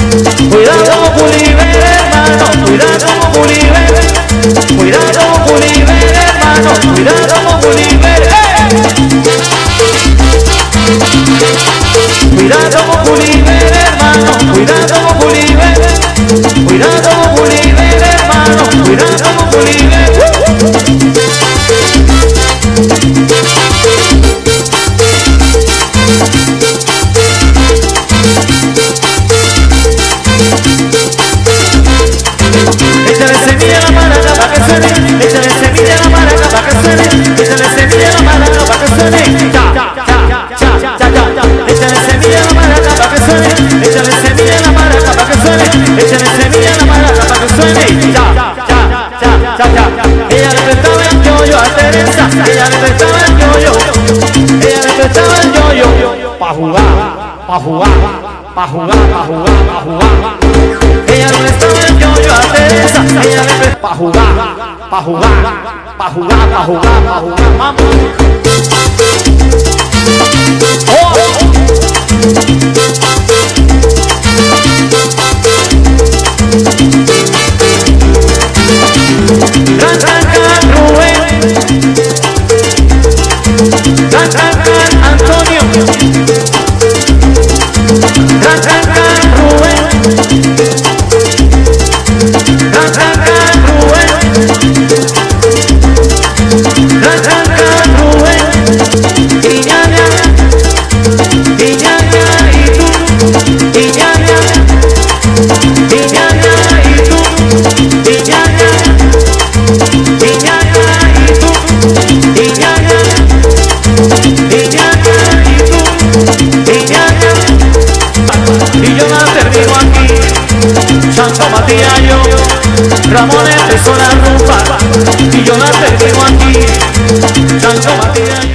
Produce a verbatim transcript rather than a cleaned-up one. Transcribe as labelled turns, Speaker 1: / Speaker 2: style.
Speaker 1: Cuidado Gulliver, hermano, cuidado Gulliver. Cuidado Gulliver, hermano, cuidado Gulliver. Cuidado Gulliver, hermano, cuidado Gulliver. Cuidado Gulliver, hermano, cuidado Gulliver. Échale semilla a la maraca pa' que suene, échale semilla a la maraca pa' que suene, échale semilla a la maraca pa' que suene, cha, cha, cha, cha, cha, échale semilla a la maraca pa' que suene, échale semilla a la maraca pa' que suene, échale semilla a la maraca pa' que suene, cha, cha, cha, cha, cha. Ella le prestaba el yoyo a Teresa, ella le prestaba el yoyo, ella le prestaba el yoyo, pa' jugar, pa' jugar, pa' jugar, pa' jugar, pa' jugar. Ella le prestaba el yoyo a Teresa, ella le prestaba pa' jugar, pa' jugar, pa' jugar, pa' jugar, pa' jugar, vamos. Oh. Gran, gran, gran Rubén, gran, gran, gran Antonio, gran, gran, gran Rubén, gran, gran, gran Rubén, gran, gran, gran Rubén, y ñaña, y ñaña, y tú, y ñaña, y ñaña, y tú, y ñaña, y ñaña, y tú, y ñaña, y ñaña, y tú, y ñaña. Y yo la termino aquí, Santo Matías yo, Ramón empezó la rumba, y yo la termino aquí, Santo Matías.